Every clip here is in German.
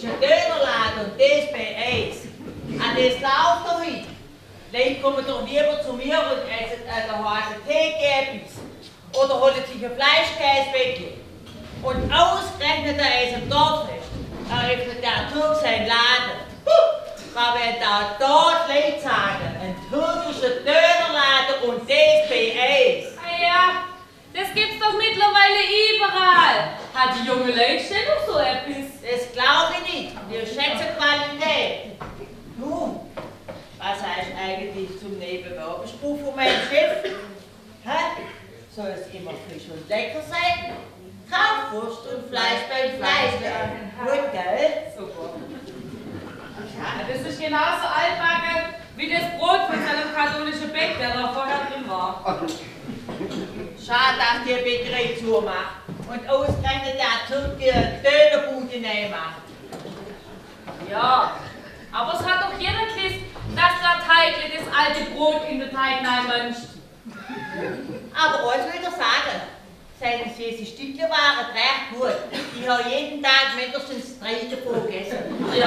ein Dönerladen und das bei Eis. An das läuft doch hin. Leute kommen doch lieber zu mir und essen einen Theke oder holen sich ein Fleischkäsebäckchen. Und ausgerechnet an diesem Dorffest eröffnet der Türk seinen Laden. Man wird auch dort Leute sagen, ein türkischer Dönerladen und das bei Eis. Ah ja, das gibt's doch mittlerweile überall. Hat die junge Leute schon noch so etwas? Das glaube ich nicht. Wir schätzen Qualität. Du, was heißt eigentlich zum Nebenwerbespruch von meinem Chef? Hä? Soll es immer frisch und lecker sein? Kaufwurst und Fleisch beim Fleischladen. Gut, gell? Super. Ja, das ist genauso altbacken wie das Brot von seinem katholischen Bäcker, der da vorher drin war. Schade, dass die Bäckerei zumacht und ausgerechnet der Türke Dönerbude macht. Ja, aber es hat doch jeder gewusst, dass der Teig das alte Brot in den Teig reinwünscht. Aber eins will ich sagen, seine süßen Stückchen waren recht gut. Ich habe jeden Tag mindestens 3 davon gegessen. Ja.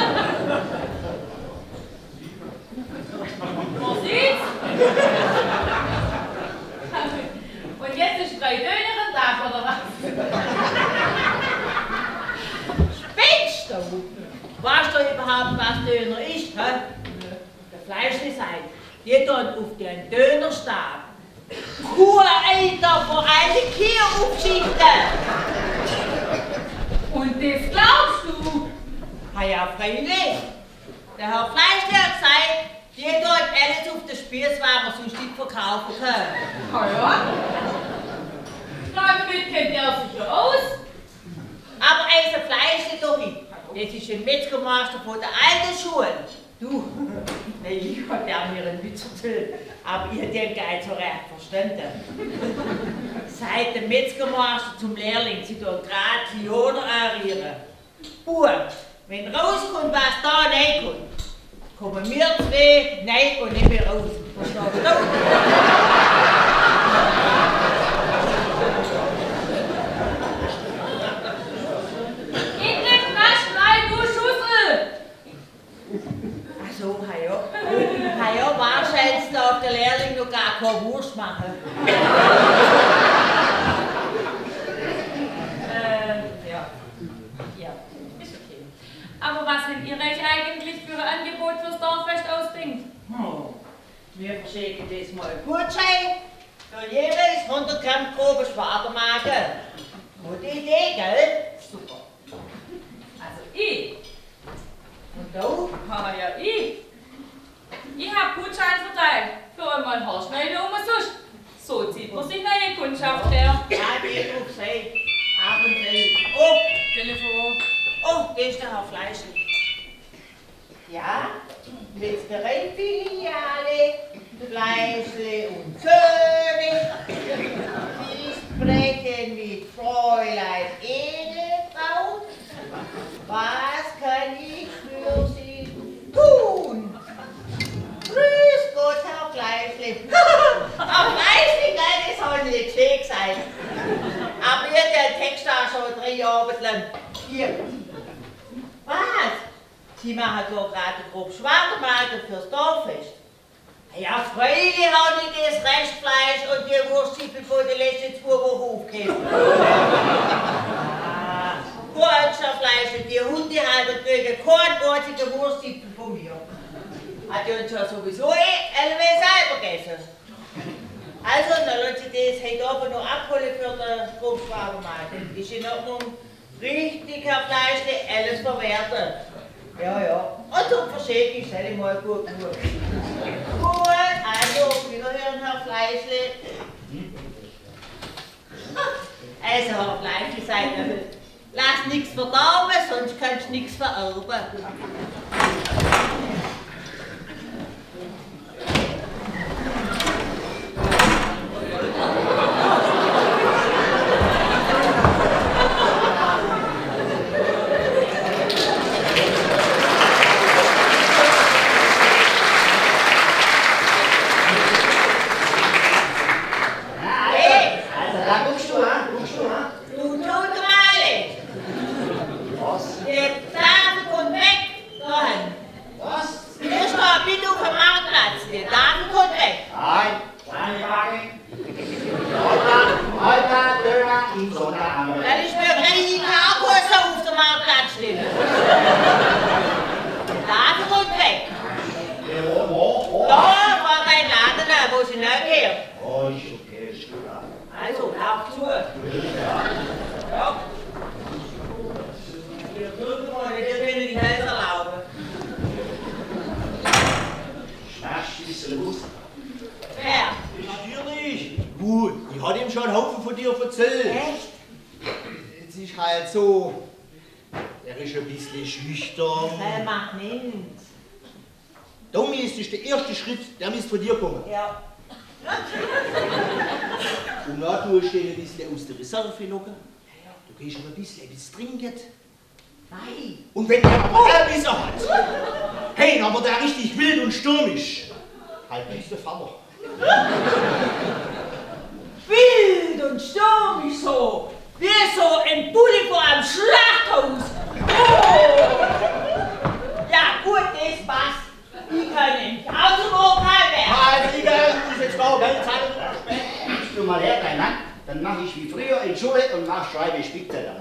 Man sieht's? Und jetzt ist 3 Döner am Tag, oder was? Spinnst du? Weißt du überhaupt, was Döner ist? Hä? Der Fleischdesign. Die tun auf den Dönerstab Kuh-Eiter vor eine Kier aufschichten. Und das glaubst du? Ah ja, freilich. Der Herr Fleischler hat gesagt, die tun alles auf den Spieß, weil wir sonst nicht verkaufen können. Ah ja? Damit kennt er sich ja aus. Aber also Fleisch doch nicht. Das ist ein Metzgermeister von der alten Schule. Du, nein, ich habe mir einen Witz erzählt, aber ich habe den gar nicht so recht verstanden. Seit dem Metzgermeister zum Lehrling, sie tun gerade Fiona arieren. Bub, wenn rauskommt, was da reinkommt, kommen wir 2 rein und nicht mehr raus. Verstehst du? Ja, wahrscheinlich darf der Lehrling noch gar keine Wurst machen. Ja, ist okay. Aber was habt ihr euch eigentlich für ein Angebot fürs Dorffest ausdenkt? Wir verschicken diesmal einen Gutschein für jeweils 100 Gramm grobe Schwadermagen. Gute Idee, gell? Super. Also ich. Und du? Ah ja, ich. Ich habe Gutscheine verteilt für einmal Haarschneide umsonst. So zieht man sich neue Kundschaft her. Ja, wie du gesagt. Abend. Oh, Telefon. oh, das ist der Herr Fleischli. Ja, Metzgerei-Filiale, Fleischli und König. Sie sprechen mit Fräulein Edeltraut. Was kann ich für Sie tun? Grüß Gott, Herr Fleischli. Herr Fleischli, gell, das soll nicht schön sein. Aber ihr habt den Text auch schon 3 Jahre lang. Hier. Was? Sie machen doch gerade grob Schwadermagen fürs Dorffest. Ja, freilich habe ich das Restfleisch und die Wurstsippel von den letzten 2 Wochen aufgegeben. Gut, Herr Fleischli, die Hundehalter kriegen keine einzige Wurstsippel von mir. Hat die uns ja sowieso alle selber gegessen. Also, dann lassen Sie das heute Abend noch abholen für den Grobschwadermagen. Ist in Ordnung. Richtig, Herr Fleischli, alles verwerten. Ja, ja. Und zum Verschenken stelle ich mal gut durch. Gut, also auf Wiederhören, Herr Fleischli. Also, Herr Fleischli, seid ihr, lass nichts verdauen, sonst kannst du nichts vererben. Du, Mali! Der Tafel kommt nicht gehört. Oh, ist okay, ist gut. Also, lauf zu. Ja. Ihr drücken mal, ihr könnt die Hälse laufen. Schmeckt ein bisschen los. Wer? Natürlich. Gut, ich hatte ihm schon einen Haufen von dir erzählt. Echt? Es ist halt so, er ist ein bisschen schüchtern. Macht nichts. Tommy ist der erste Schritt, der muss von dir kommen. Ja. Und dann tust du ihn ein bisschen aus der Reserve locken. Du gehst ihm ein bisschen trinken. Nein. Und wenn der aber Erbissen hat, hey, aber der richtig wild und stürmisch, halt nicht der Vater. Wild und stürmisch so. Wie so ein Bulli vor einem Schlachthaus. Oh. Ja gut, das passt. Ich kann nicht. Automobile werden. Also, egal, du musst jetzt mal keine Zeit Gibst du mal her, dein Hand, dann mache ich wie früher in Schule und mach Schreibe Spickzettel.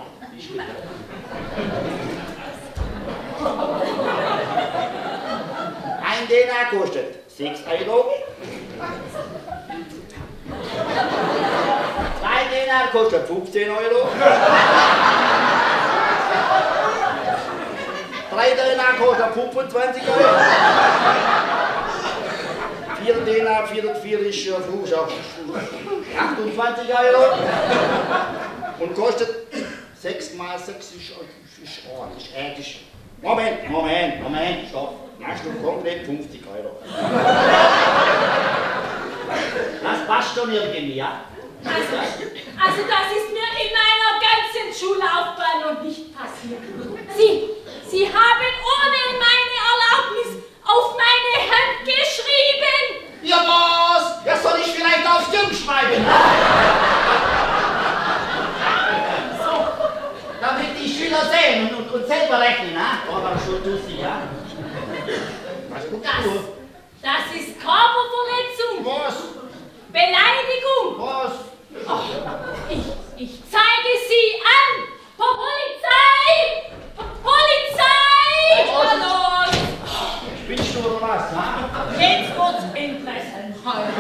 Ein Denar kostet 6 Euro. 2 Denar kostet 15 Euro. 3 Denar kostet 25 Euro. 4 Denar, 4 ist Fuß auf 28 Euro. Und kostet 6 mal 6 ist ordentlich. Moment, stopp. Machst du komplett 50 Euro. Das passt schon irgendwie, ja? Also das ist mir in meiner ganzen Schullaufbahn noch nicht passiert. Sie haben ohne meine Erlaubnis auf meine Hand geschrieben. Ja, was? Ja, soll ich vielleicht auf Stirn schreiben? So, damit die Schüler sehen und selber rechnen, ha? Aber schon tust du, ja? Was guckst du? Das ist Körperverletzung. Was? Beleidigung. Was? Oh, ich zeige Sie an. Polizei! Polizei! Hallo! Spinnst du oder was, ha? Jetzt wird's interessant.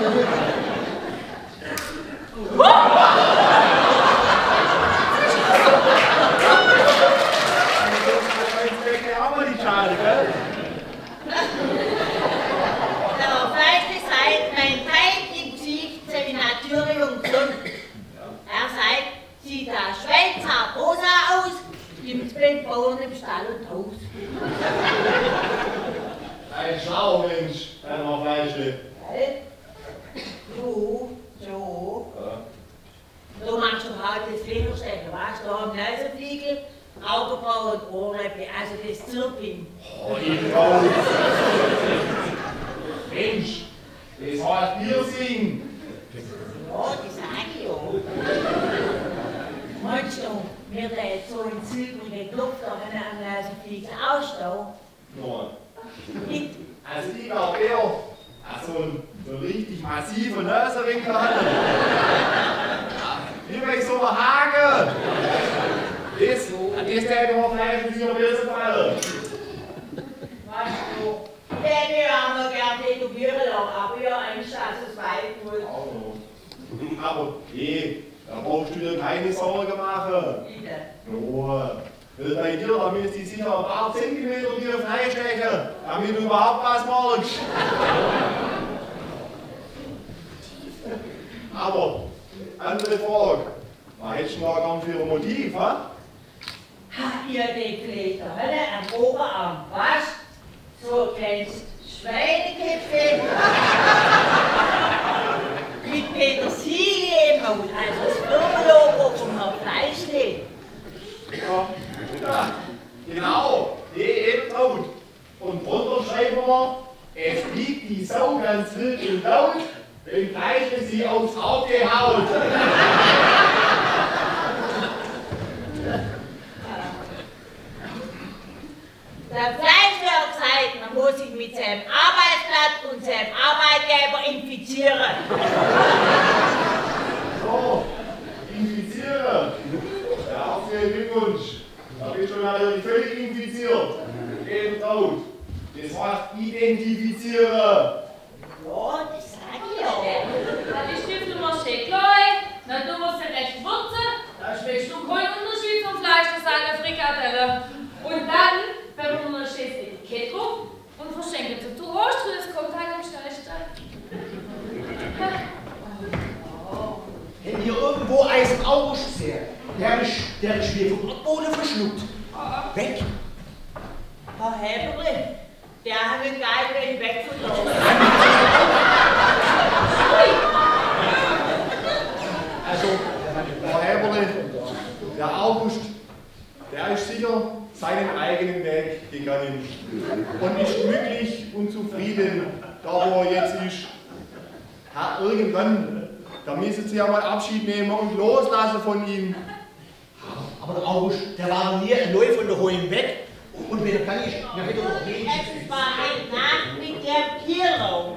Der fleischliche Seid, mein Teil im Gesicht, seine Natur und gesund. Er sagt, sieht der Schweizer rosa aus, im Spätbauern im Stall und Haus. Ein schlauer Mensch, ein Fleischle. So. Du machst doch halt das Flegelstecken, weißt du, da haben Nasenfliegel, Augenbrauen und Ohrläppchen, also das Zirping. Oh, die Frau. Mensch, das heißt Piercing. Ja, das sag ich ja. Meinst du, mir da jetzt so in silbrigen Luft auf einer Nasenfliegel ausstehen? Nein. Nicht? Also ich glaube eher, so ein richtig massiver Nasenwinkel hat. Wie bei so einem Haken. Das hätte man vielleicht in dieser Böse fallen. Weißt du, ich hätte ja auch noch gerne tätowieren lassen, aber ja, eigentlich als es weit gut. Aber da brauchst du dir keine Sorgen machen. Bitte. Nur, weil bei dir, da müsste ich sicher ein paar Zentimeter dir freistecken, damit du überhaupt was machst. Aber, andere Frage. Was hättest du da gern für ein Motiv, ha? Ha, ihr deklärt der Hölle am Oberarm, was? So ein kleines Schweineköpfe. Mit Petersilie im Haut, also das Firmenlogo vom Herrn Fleischle. Ja, genau, die Edeltraut. Und drunter schreiben wir, es liegt die Sau ganz wild und laut, wenn Fleischle sie aufs Auge haut. Der Fleischle hat gesagt, man muss sich mit seinem Arbeitsblatt und seinem Arbeitgeber infizieren. So, infizieren. Ja, herzlichen Glückwunsch. Da bist du natürlich völlig infiziert. Edeltraut. Das heißt identifizieren. Ja, das sag ich ja. wo Eisen August sehr. Der ist wie vom Erdboden verschluckt. Weg. Herr Heberle, der hat mich geil, wenn ich weg von da. Also, Frau Heberle, der August, der ist sicher seinen eigenen Weg gegangen und ist glücklich und zufrieden, da wo er jetzt ist. Ja, irgendwann, da müssen Sie ja mal Abschied nehmen und loslassen von ihm. Aber der August, der war noch nie ein Neu von der Hohen weg. Und wenn er kann ich, dann hätte er noch wenig. Es war eine Nacht mit dem Tierraum.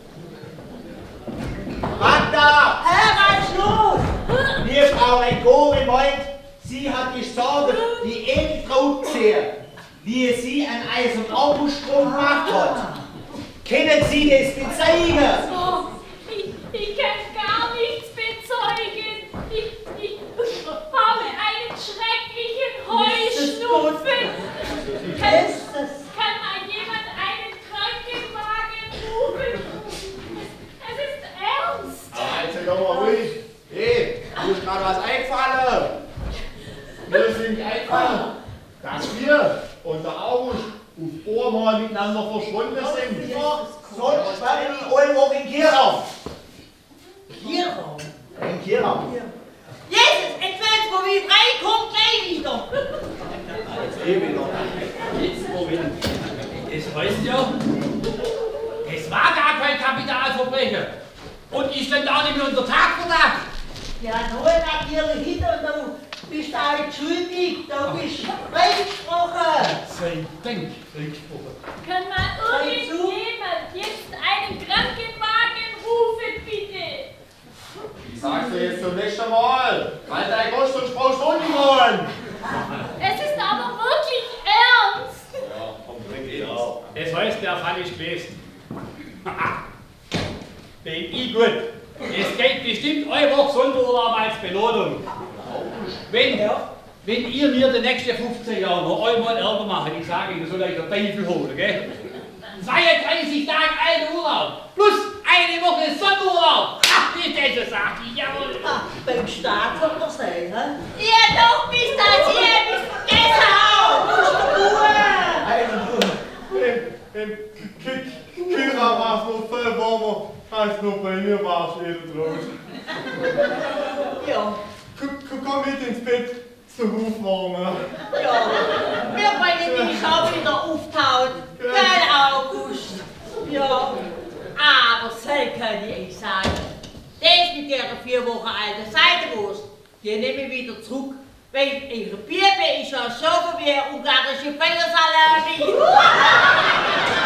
Magda! Hör was los! Die Frau Rektorin meint, sie hat die Sorge, die Edeltraut sehr, wie sie an Eis- und Auguststrom gemacht hat. Kennen Sie das bezeichnen? Oh, ich kann gar nichts bezeugen. Ich habe einen schrecklichen Heuschnupfen. Kann mal jemand einen Krankenwagen rufen? Es ist ernst. Aber jetzt sei doch mal ruhig. Hey, mir ist gerade was eingefallen. Mir ist nämlich eingefallen, dass wir und der August auf Ohrmal miteinander verschwunden sind. Sonst waren die Euro in Kierau. Tierraum? In Kierau. Jesus, jetzt wird's, wo wir reinkommen, gleich wieder. Jetzt, Moment. Das heißt ja, es war gar kein Kapitalverbrechen. Und ich stand auch nicht mehr unter Tagverdacht. Ja, nur natürlich hinter und du bist auch schuldig, du bist freigesprochen. Sei Dank, Rückspruch. Kann mal irgendjemand jetzt einen Krankenwagen rufen, bitte? Ich sag's dir jetzt zum letzten Mal. Halt dein Kost und brauchst du nicht holen. Es ist aber wirklich ernst. Ja, komm, trink ja. Das heißt, der Fall ist gewesen. Bin ich gut. Es geht bestimmt eine Woche Sonderurlaub als Belohnung. Wenn ihr mir die nächsten 15 Jahre noch einmal Ärger macht, ich sage Ihnen, soll euch der Teufel holen, gell? 32 Tage alter Urlaub plus eine Woche Sonderurlaub. Ach, wie das so sagt, jawohl. Beim Staat soll das sein, hä? Ja, doch, bis das hier bis vergessen Im Kühlraum war es noch viel warmer als noch bei mir war es Edeltraut. Ja, Komm mit ins Bett zum Aufwärmen. ja. Wir bringen dich auch wieder auftaut. Gell, August? Ja. Aber soll kann ich euch sagen, das mit der 4 Wochen alten Seitenwurst, die nehme ich wieder zurück. Weil ihre Birne ist ja so wie ungarische Feuersalami.